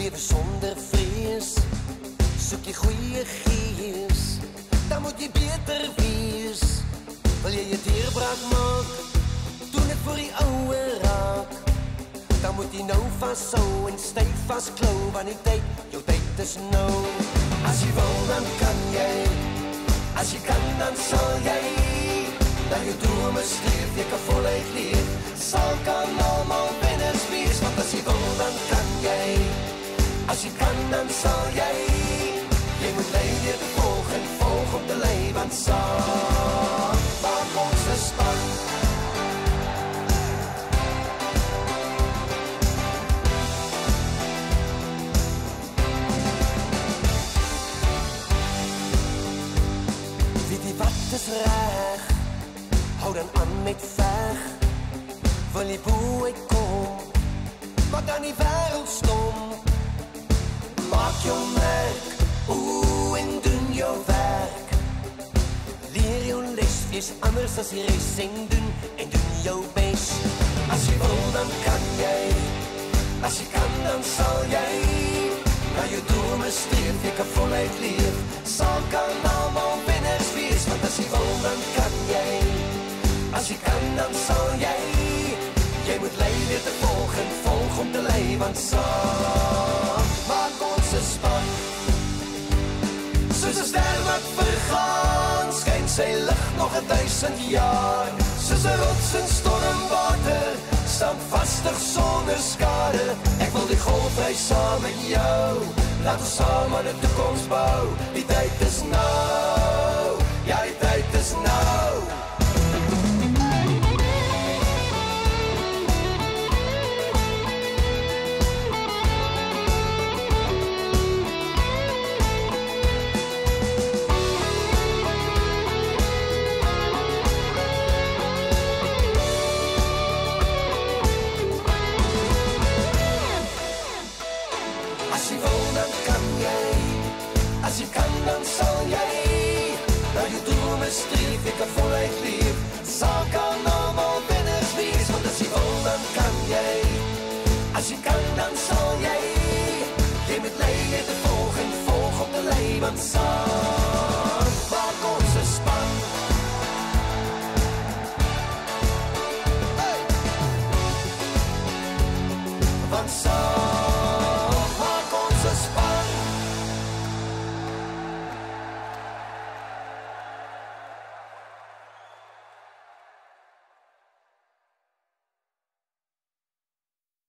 leef sonder vrees, soek jy goeie gees, dan moet jy beter wees. Wil jy je deurbraak maak, doen het voor die ouwe raak, dan moet jy nou vasthou en styf vastklou, want die tyd, jou tyd is nou. As jy wil, dan kan jy, as jy kan, dan sal jy, dat jou drome streef, jy kan voluit leef, sal kan allemaal wenners wees, want as jy wil, dan kan jy, as jy kan, dan sal jy, jy moet leid te volg en volg op te lei, want saam maak ons 'n span. Weet jy wat is reg? Hou dan aan met veg. Wil jy boe uitkom, maar dan die wêreld stom. Maak jou merk, en doen jou werk. Leer jou les, wees anders as die res, en doen jou best. As jy wil, dan kan jy, as jy kan, dan sal jy, na jou drome streef, jy kan voluit leef, sal kan allemaal wenners wees, want as jy wil, dan kan jy, as jy kan, dan sal jy, jy moet lei weer te volg en volg om te lei, want saam maak ons 'n span. Soos 'n ster wat vergaan, skyn sy lig nog 1000 jaar. Soos 'n rots in stormwater, standvastig sonder skade. Ek wil die golf ry saam met jou, laat ons saam aan 'n toekoms bou. Die tyd is nou, ja die tyd is nou. As jy kan, dan sal jy, na jou drome streef, jy kan voluit leef, sal kan allemaal wenners wees, want as jy wil, dan kan jy, as jy kan, dan sal jy, jy moet lei weer te volg en volg op te lei, want saam maak ons 'n span. Hey! Want saam